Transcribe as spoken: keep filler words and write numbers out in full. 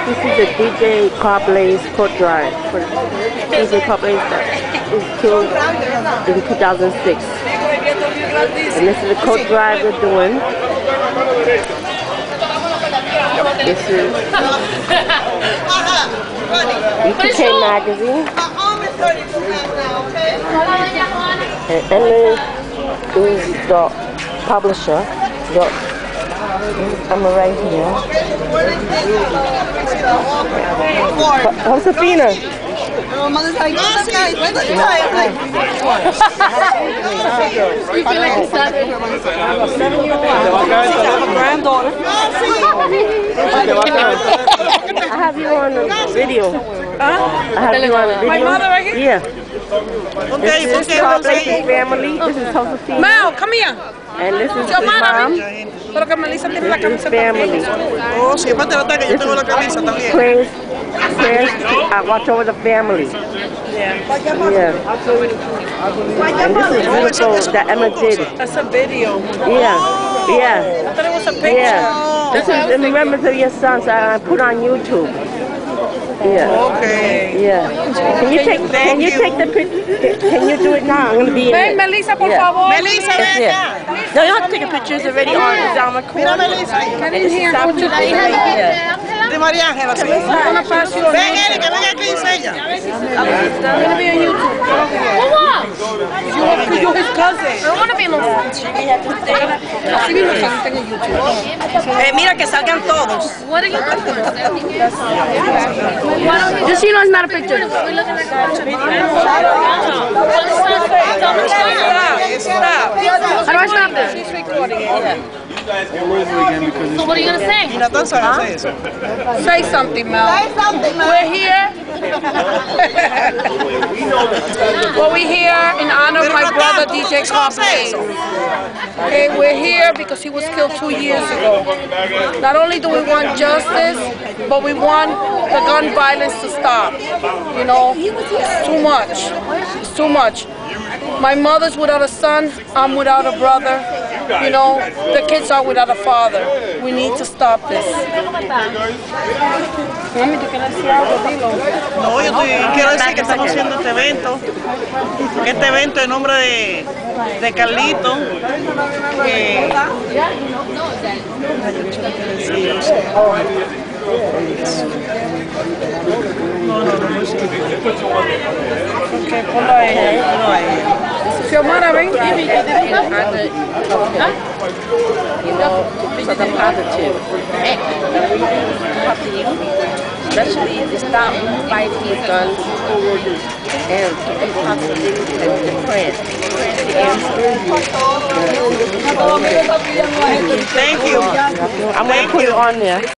This is the D J Carblaze coat drive for D J Carblaze that was killed in two thousand six. And this is the coat drive we're doing. This is E two K magazine. And Emily is the publisher. The, I'm right here. Josefina. You feel like a seven? Granddaughter. I have you on the video. Huh? I have you on the video. My mother right here? Yeah. Okay, this is Carblaze's family. This is Josefina. Mel, come here. And this is his mom. Pero que Melissa tiene la This is camisa family. Oh, sí, aparte de que yo tengo la camisa también. Prayers, prayers, I watch over the family. Yeah. Yeah. And this is beautiful that Emma did. That's a video. Yeah. Yeah. I thought it was a picture. Yeah. This is in remembrance of your son, so I put on YouTube. Yeah. Okay. Yeah. Can you take Can you take the picture? Can you do it now? I'm gonna be in Ven, it. Melissa, por Yeah. favor. Melissa, ven acá. No, you have to take a picture. It's already on. It's on record. Mira, Melissa. Get in here. Stop Put your it. Yeah. De María Ángela, sí. I'm gonna pass you on. Ven, Erika, ven aquí, enseña. I'm gonna be on YouTube. You're, you're his cousin. I don't want to be in the Así mismo están en YouTube. Eh, mira que salgan todos. What are you doing? Just so you know, it's not a picture. Stop. How do I stop this? She's recording it. So what are you going to say? Huh? Say something, Mel. Say something, Mel. We're here. Well, we're here in honor of my brother, D J Carblaze. Okay, we're here because he was killed two years ago. Not only do we want justice, but we want the gun violence to stop. You know, it's too much. It's too much. My mother's without a son, I'm without a brother. You know, the kids are without a father. We need to stop this. No, yo estoy, quiero decir que estamos haciendo este evento, este evento en nombre de, de Carlito, que... No, no, no, Ok, ponlo a ella. no hay. Xiomara, ven. You know, so the positive. Especially to stop fighting guns and to be positive and depressed. Thank you. I'm going to put it on there.